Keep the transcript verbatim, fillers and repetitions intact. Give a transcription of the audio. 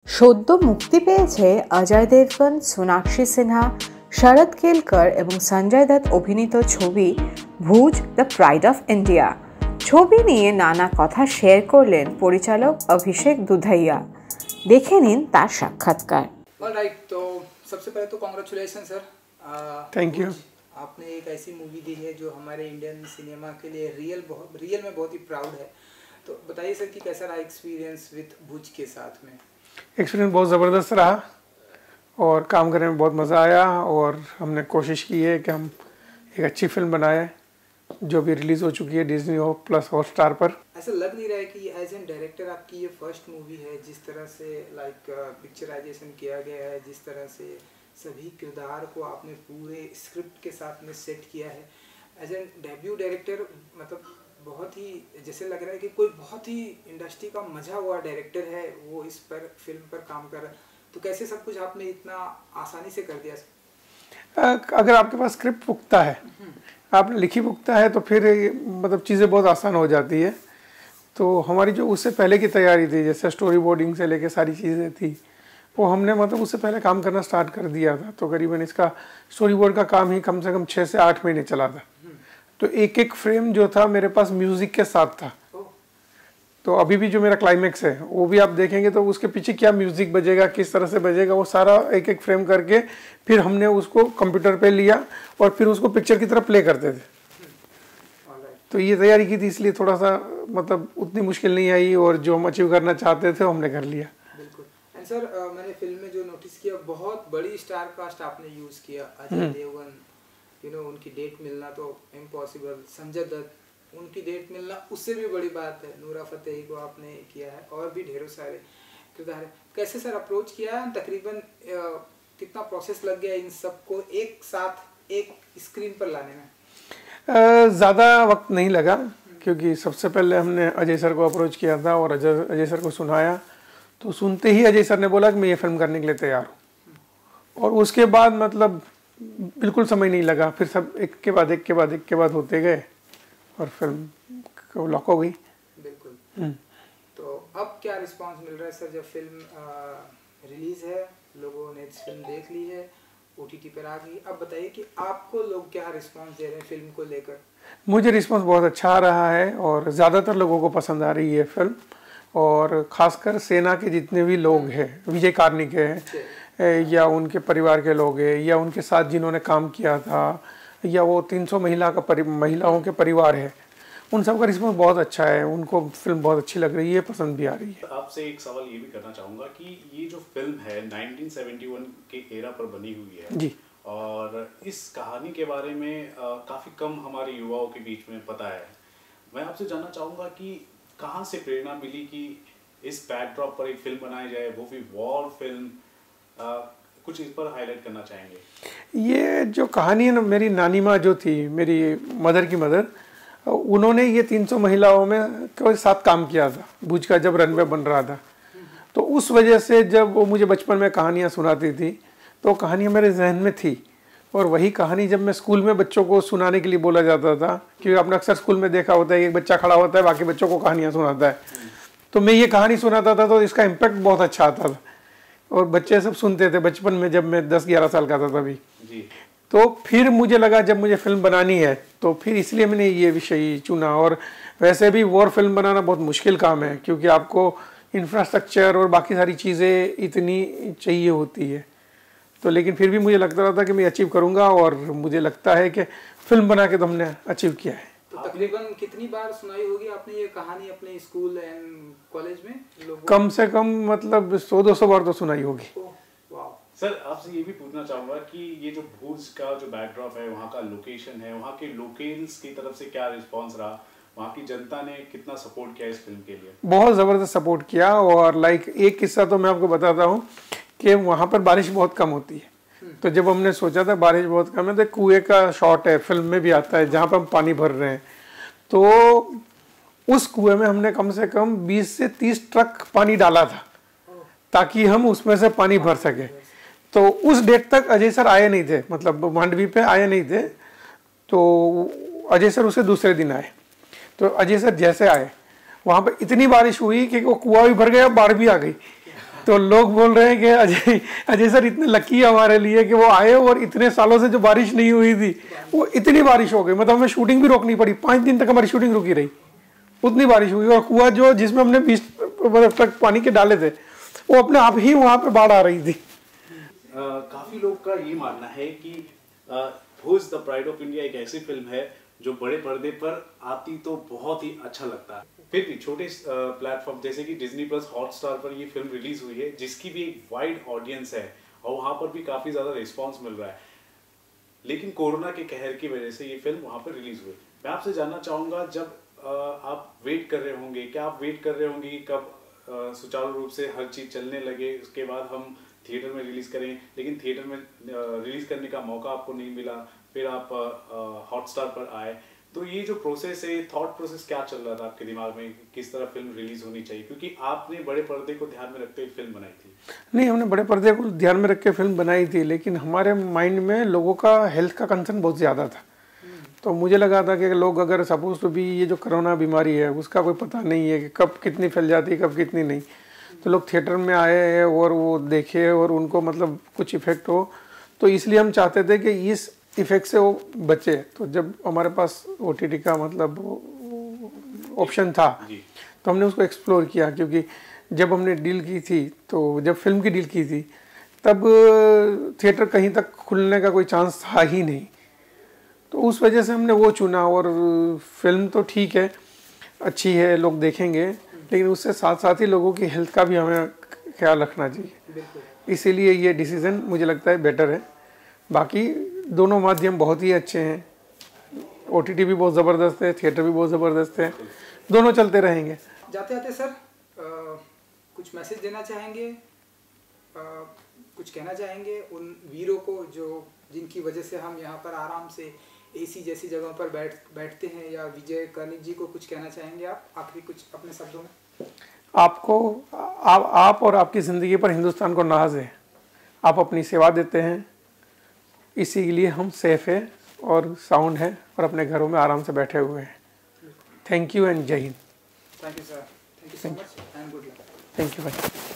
সদ্য মুক্তি পেয়েছে অজয় দেবগন, সোনাক্ষী সিনহা, শরৎ কেলকর এবং সঞ্জয় দত্ত অভিনীত ছবি Bhuj the pride of India. ছবি নিয়ে নানা কথা শেয়ার করলেন পরিচালক অভিষেক দুধাইয়া। দেখে নিন তার সাক্ষাৎকার। ऑलराइट, तो सबसे पहले तो कॉन्ग्रेचुलेसन सर, थैंक यू। आपने एक ऐसी मूवी दी है जो हमारे इंडियन सिनेमा के लिए रियल बहुत रियल में बहुत ही प्राउड है। तो बताइए सर कि कैसा रहा एक्सपीरियंस विद भुज के साथ में? एक्सपीरियंस बहुत ज़बरदस्त रहा और काम करने में बहुत मज़ा आया और हमने कोशिश की है कि हम एक अच्छी फिल्म बनाए जो भी रिलीज़ हो चुकी है डिज्नी हो प्लस हॉटस्टार पर। ऐसा लग नहीं रहा है कि एज एन डायरेक्टर आपकी ये फर्स्ट मूवी है, जिस तरह से लाइक पिक्चराइजेशन किया गया है, जिस तरह से सभी किरदार को आपने पूरे स्क्रिप्ट के साथ में सेट किया है, एज एन डेब्यू डायरेक्टर मतलब बहुत ही जैसे लग रहा है कि कोई बहुत ही इंडस्ट्री का मजा हुआ डायरेक्टर है वो इस पर फिल्म पर काम कर रहा है। तो कैसे सब कुछ आपने इतना आसानी से कर दिया? अगर आपके पास स्क्रिप्ट पुख्ता है, आपने लिखी पुख्ता है, तो फिर मतलब चीज़ें बहुत आसान हो जाती है। तो हमारी जो उससे पहले की तैयारी थी, जैसे स्टोरी बोर्डिंग से लेके सारी चीज़ें थी, वो हमने मतलब उससे पहले काम करना स्टार्ट कर दिया था। तो करीबन इसका स्टोरी बोर्ड का काम ही कम से कम छः से आठ महीने चला था। तो एक एक फ्रेम जो था मेरे पास म्यूज़िक के साथ था। तो अभी भी जो मेरा क्लाइमेक्स है वो भी आप देखेंगे तो उसके पीछे क्या म्यूज़िक बजेगा, किस तरह से बजेगा, वो सारा एक एक फ्रेम करके फिर हमने उसको कंप्यूटर पे लिया और फिर उसको पिक्चर की तरह प्ले करते थे। तो ये तैयारी की थी, इसलिए थोड़ा सा मतलब उतनी मुश्किल नहीं आई और जो हम अचीव करना चाहते थे वो हमने कर लिया। बिल्कुल। एंड सर, मैंने फिल्म में जो नोटिस किया बहुत बड़ी स्टार कास्ट आपने यूज़ किया। अजय देवगन, यू नो उनकी डेट मिलना तो इम्पॉसिबल, संजय दत्त उनकी डेट मिलना उससे भी बड़ी बात है, नूरा फतेही को आपने किया है और भी ढेरों सारे किरदार है। कैसे सर अप्रोच किया है? तकरीबन कितना प्रोसेस लग गया इन सबको एक साथ एक स्क्रीन पर लाने में? ज़्यादा वक्त नहीं लगा क्योंकि सबसे पहले हमने अजय सर को अप्रोच किया था और अजय अजय सर को सुनाया। तो सुनते ही अजय सर ने बोला कि मैं ये फिल्म करने के लिए तैयार हूँ। और उसके बाद मतलब बिल्कुल समय नहीं लगा, फिर सब एक के बाद एक के बाद एक के बाद होते गए और फिल्म को लॉक हो गई। बिल्कुल। तो अब क्या रिस्पांस मिल रहा है सर? जब फिल्म रिलीज है, लोगों ने इस फिल्म देख ली है, ओटीटी पर आ गई, अब बताइए कि आपको लोग क्या रिस्पांस दे रहे हैं फिल्म को लेकर? मुझे रिस्पांस बहुत अच्छा आ रहा है और ज़्यादातर लोगों को पसंद आ रही है फिल्म। और ख़ासकर सेना के जितने भी लोग हैं, विजय कार्निक हैं या उनके परिवार के लोग हैं या उनके साथ जिन्होंने काम किया था या वो तीन सौ महिला का परि महिलाओं के परिवार है, उन सब का रिस्पॉन्स बहुत अच्छा है। उनको फिल्म बहुत अच्छी लग रही है, पसंद भी आ रही है। आपसे एक सवाल ये भी करना चाहूँगा कि ये जो फिल्म है नाइनटीन सेवेंटी वन के एरा पर बनी हुई है जी, और इस कहानी के बारे में काफ़ी कम हमारे युवाओं के बीच में पता है। मैं आपसे जानना चाहूँगा कि कहाँ से प्रेरणा मिली कि इस बैकड्रॉप पर एक फिल्म बनाई जाए, वो भी वॉर फिल्म, कुछ इस पर हाईलाइट करना चाहेंगे? ये जो कहानी है ना, मेरी नानी माँ जो थी, मेरी मदर की मदर, उन्होंने ये तीन सौ महिलाओं में के साथ काम किया था भुज का जब रनवे बन रहा था। तो उस वजह से जब वो मुझे बचपन में कहानियाँ सुनाती थी तो कहानियाँ मेरे जहन में थी। और वही कहानी जब मैं स्कूल में बच्चों को सुनाने के लिए बोला जाता था, क्योंकि आपने अक्सर स्कूल में देखा होता है एक बच्चा खड़ा होता है बाकी बच्चों को कहानियाँ सुनाता है, तो मैं ये कहानी सुनाता था तो इसका इम्पैक्ट बहुत अच्छा आता था और बच्चे सब सुनते थे बचपन में जब मैं दस ग्यारह साल का था तभी। तो फिर मुझे लगा जब मुझे फिल्म बनानी है तो फिर इसलिए मैंने ये विषय चुना। और वैसे भी वॉर फिल्म बनाना बहुत मुश्किल काम है क्योंकि आपको इंफ्रास्ट्रक्चर और बाकी सारी चीज़ें इतनी चाहिए होती है। तो लेकिन फिर भी मुझे लगता रहा था कि मैं अचीव करूँगा और मुझे लगता है कि फिल्म बना के तो हमने अचीव किया है। तो तकरीबन कितनी बार सुनाई होगी आपने ये कहानी अपने स्कूल एंड कॉलेज में लोगों? कम से कम मतलब सौ दो सौ बार तो सुनाई होगी। सर, आपसे ये भी पूछना चाहूँगा कि ये जो भुज का जो बैकड्रॉप है, वहाँ का लोकेशन है, वहाँ के लोकल्स की तरफ से क्या रिस्पांस रहा, वहाँ की जनता ने कितना सपोर्ट किया इस फिल्म के लिए? बहुत ज़बरदस्त सपोर्ट किया। और लाइक एक किस्सा तो मैं आपको बताता हूँ कि वहाँ पर बारिश बहुत कम होती है। तो जब हमने सोचा था बारिश बहुत कम है तो कुएँ का शॉट है, फिल्म में भी आता है, जहाँ पर हम पानी भर रहे हैं, तो उस कुएँ में हमने कम से कम बीस से तीस ट्रक पानी डाला था ताकि हम उसमें से पानी भर सके। तो उस डेट तक अजय सर आए नहीं थे, मतलब मांडवी पे आए नहीं थे। तो अजय सर उसके दूसरे दिन आए। तो अजय सर जैसे आए वहाँ पे इतनी बारिश हुई कि वो कुआं भी भर गया, बाढ़ भी आ गई। तो लोग बोल रहे हैं कि अजय अजय सर इतने लकी है हमारे लिए कि वो आए और इतने सालों से जो बारिश नहीं हुई थी वो इतनी बारिश हो गई, मतलब हमें शूटिंग भी रोकनी पड़ी, पाँच दिन तक हमारी शूटिंग रुकी रही, उतनी बारिश हुई। और कुआं जो जिसमें हमने बीस ट्रक पानी के डाले थे वो अपने आप ही वहाँ पे बाढ़ आ रही थी। Uh, काफी लोग का ये मानना है कि Bhuj the pride of India एक ऐसी फिल्म है जो बड़े पर्दे पर आती तो बहुत ही अच्छा लगता है, फिर भी छोटे प्लेटफॉर्म जैसे कि डिज्नी प्लस हॉटस्टार पर ये फिल्म रिलीज हुई है जिसकी भी एक वाइड ऑडियंस है और वहां पर भी काफी ज्यादा रिस्पांस मिल रहा है, लेकिन कोरोना के कहर की वजह से ये फिल्म वहां पर रिलीज हुई। मैं आपसे जानना चाहूंगा, जब आप वेट कर रहे होंगे, क्या आप वेट कर रहे होंगे कि कब सुचारू रूप से हर चीज चलने लगे, उसके बाद हम थिएटर में रिलीज करें, लेकिन थिएटर में रिलीज करने का मौका आपको नहीं मिला, फिर आप हॉटस्टार पर आए, तो ये जो प्रोसेस है, थॉट प्रोसेस क्या चल रहा था आपके दिमाग में, किस तरह फिल्म रिलीज होनी चाहिए, क्योंकि आपने बड़े पर्दे को ध्यान में रखते हुए फिल्म बनाई थी? नहीं, हमने बड़े पर्दे को ध्यान में रख के फिल्म बनाई थी, लेकिन हमारे माइंड में लोगों का हेल्थ का कंसर्न बहुत ज़्यादा था। तो मुझे लगा था कि लोग अगर सपोज तो भी ये जो कोरोना बीमारी है उसका कोई पता नहीं है कि कब कितनी फैल जाती है कब कितनी नहीं, तो लोग थिएटर में आए हैं और वो देखे और उनको मतलब कुछ इफ़ेक्ट हो, तो इसलिए हम चाहते थे कि इस इफ़ेक्ट से वो बचे। तो जब हमारे पास ओ टी टी का मतलब ऑप्शन था तो हमने उसको एक्सप्लोर किया, क्योंकि जब हमने डील की थी, तो जब फिल्म की डील की थी तब थिएटर कहीं तक खुलने का कोई चांस था ही नहीं, तो उस वजह से हमने वो चुना। और फिल्म तो ठीक है, अच्छी है, लोग देखेंगे, लेकिन उससे साथ साथ ही लोगों की हेल्थ का भी हमें ख्याल रखना चाहिए, इसीलिए ये डिसीज़न मुझे लगता है बेटर है। बाकी दोनों माध्यम बहुत ही अच्छे हैं, ओ टी टी भी बहुत ज़बरदस्त है, थिएटर भी बहुत ज़बरदस्त है, दोनों चलते रहेंगे। जाते जाते सर आ, कुछ मैसेज देना चाहेंगे, आ, कुछ कहना चाहेंगे उन वीरों को जो जिनकी वजह से हम यहाँ पर आराम से एसी जैसी जगहों पर बैठ बैठते हैं, या विजय कर्णिक जी को कुछ कहना चाहेंगे आप आखिरी कुछ अपने शब्दों में? आपको आप, आप और आपकी ज़िंदगी पर हिंदुस्तान को नाज है, आप अपनी सेवा देते हैं, इसीलिए हम सेफ है और साउंड है और अपने घरों में आराम से बैठे हुए हैं। थैंक यू एंड जय हिंद। Thank you sir, thank you so much and good luck. Thank you भाई।